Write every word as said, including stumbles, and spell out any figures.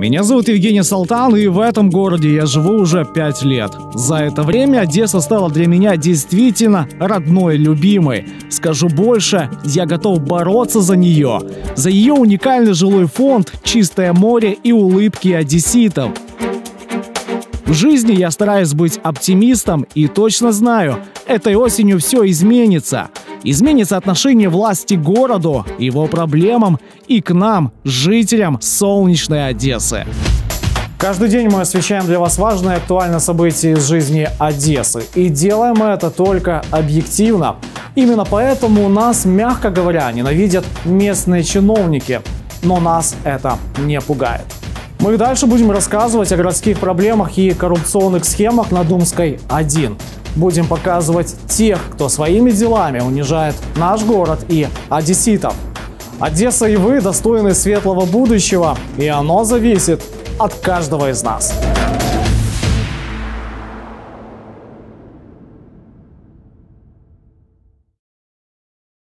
Меня зовут Евгений Салтан, и в этом городе я живу уже пять лет. За это время Одесса стала для меня действительно родной, любимой. Скажу больше, я готов бороться за нее. За ее уникальный жилой фонд, чистое море и улыбки одесситов. В жизни я стараюсь быть оптимистом и точно знаю, этой осенью все изменится. Изменится отношение власти к городу, его проблемам и к нам, жителям солнечной Одессы. Каждый день мы освещаем для вас важные и актуальные события из жизни Одессы. И делаем мы это только объективно. Именно поэтому нас, мягко говоря, ненавидят местные чиновники. Но нас это не пугает. Мы дальше будем рассказывать о городских проблемах и коррупционных схемах на Думской один. Будем показывать тех, кто своими делами унижает наш город и одесситов. Одесса и вы достойны светлого будущего, и оно зависит от каждого из нас.